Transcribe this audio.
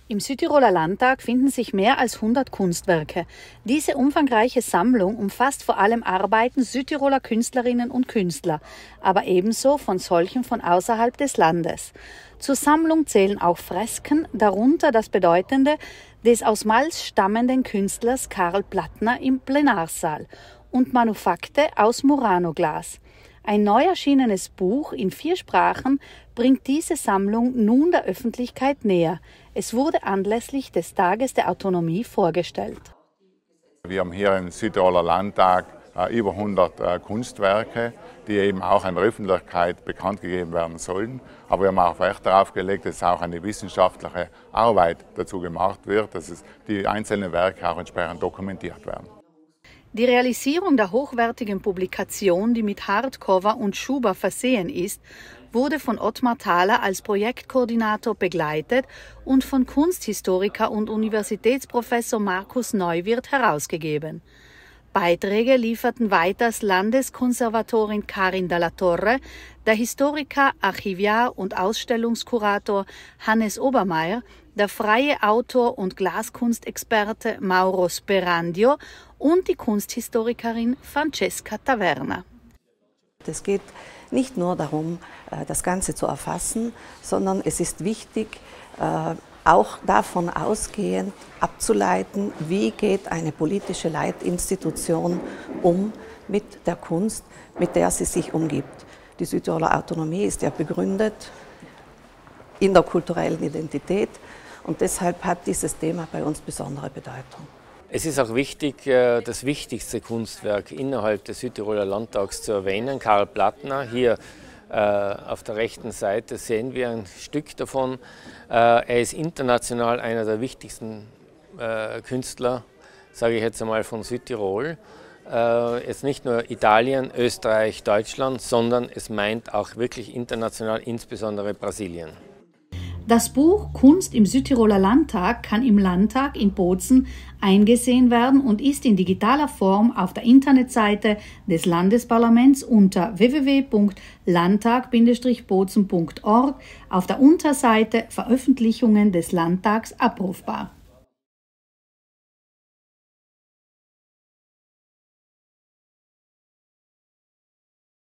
Im Südtiroler Landtag finden sich mehr als 100 Kunstwerke. Diese umfangreiche Sammlung umfasst vor allem Arbeiten Südtiroler Künstlerinnen und Künstler, aber ebenso von solchen von außerhalb des Landes. Zur Sammlung zählen auch Fresken, darunter das bedeutende des aus Malz stammenden Künstlers Karl Plattner im Plenarsaal und Manufakte aus Murano-Glas. Ein neu erschienenes Buch in 4 Sprachen bringt diese Sammlung nun der Öffentlichkeit näher. Es wurde anlässlich des Tages der Autonomie vorgestellt. Wir haben hier im Südtiroler Landtag über 100 Kunstwerke, die eben auch an der Öffentlichkeit bekannt gegeben werden sollen. Aber wir haben auch Wert darauf gelegt, dass auch eine wissenschaftliche Arbeit dazu gemacht wird, dass die einzelnen Werke auch entsprechend dokumentiert werden. Die Realisierung der hochwertigen Publikation, die mit Hardcover und Schuber versehen ist, wurde von Ottmar Thaler als Projektkoordinator begleitet und von Kunsthistoriker und Universitätsprofessor Markus Neuwirth herausgegeben. Beiträge lieferten weiters Landeskonservatorin Karin Dalla Torre, der Historiker, Archivar und Ausstellungskurator Hannes Obermeier, der freie Autor und Glaskunstexperte Mauro Sperandio und die Kunsthistorikerin Francesca Taverna. Es geht nicht nur darum, das Ganze zu erfassen, sondern es ist wichtig, auch davon ausgehend abzuleiten, wie geht eine politische Leitinstitution um mit der Kunst, mit der sie sich umgibt. Die Südtiroler Autonomie ist ja begründet in der kulturellen Identität und deshalb hat dieses Thema bei uns besondere Bedeutung. Es ist auch wichtig, das wichtigste Kunstwerk innerhalb des Südtiroler Landtags zu erwähnen, Karl Plattner. Hier auf der rechten Seite sehen wir ein Stück davon. Er ist international einer der wichtigsten Künstler, sage ich jetzt einmal, von Südtirol. Jetzt nicht nur Italien, Österreich, Deutschland, sondern es meint auch wirklich international, insbesondere Brasilien. Das Buch Kunst im Südtiroler Landtag kann im Landtag in Bozen eingesehen werden und ist in digitaler Form auf der Internetseite des Landesparlaments unter www.landtag-bozen.org auf der Unterseite Veröffentlichungen des Landtags abrufbar.